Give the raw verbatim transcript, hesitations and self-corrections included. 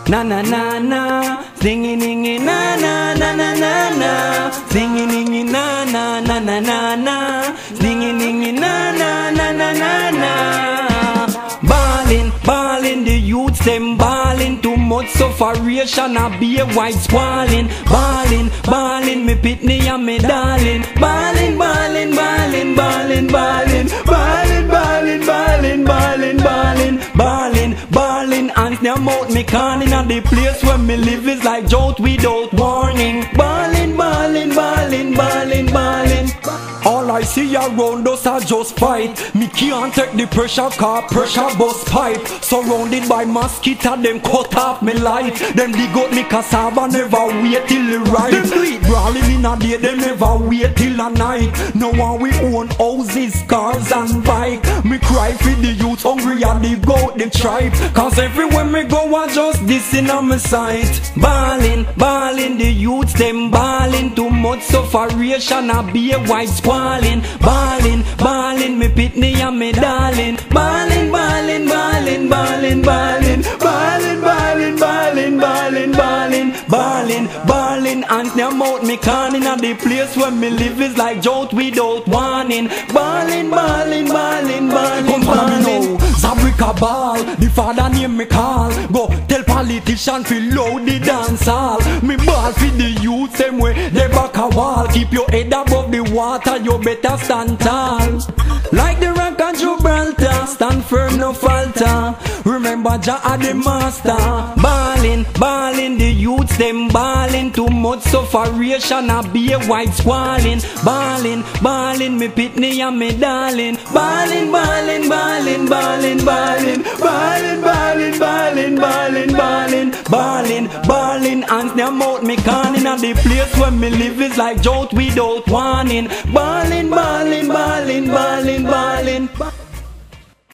na na na na, singing in na na na na na na, singing in na na na na na na, singing in na na na na na na. Ballin', ballin', the youths them ballin'. Too much sufferation, I be a white squalling. Ballin', ballin', me pitney and me darling. Ballin', ballin', ballin', ballin', ballin', ballin', ballin', ballin', ballin', ballin', ballin', ballin'. Hands them out, me calling at the place where me live is like drought without warning. Ballin', ballin', ballin', ballin', ballin'. All I see around us are just fight. Me can't take the pressure car, pressure bus pipe. Surrounded by mosquito, them cut off me light. Them dig out me cassava, never wait till it ripe. Them do it brawling in a day, they never wait till a night. No one we own houses, cars and bike. Me cry for the youth hungry and they go the tribe. Cause everywhere me go I just this in on my sight. Ballin', ballin', the youths them ballin'. Too much sufferation, I be a white squalling. Ballin', ballin', me pitney and me darling. Ballin', ballin', ballin', ballin', ballin', ballin', ballin', ballin', ballin', ballin', ballin', ballin'. Hands them out, me calling at the place where me live is like drought without warning. Ballin', ballin', ballin', ballin', ballin'. Zabrika ball, the father name me call. Go tell politician fi load the dance hall. Me ball fi the youth same way they back a wall. Keep your head above the water, you better stand tall. Like the rock and Gibraltar, stand firm no falter. Remember Jah are the master. Ballin', ballin', the youths them ballin'. Too much sufferation, I be a white squalling. Ballin', ballin', me pitney and me darling. Ballin', ballin', ballin', ballin', ballin', ballin', ballin', ballin', ballin', ballin', ballin', ballin'. Hands them out, me calling at the place where me live is like drought without warning. Ballin', ballin',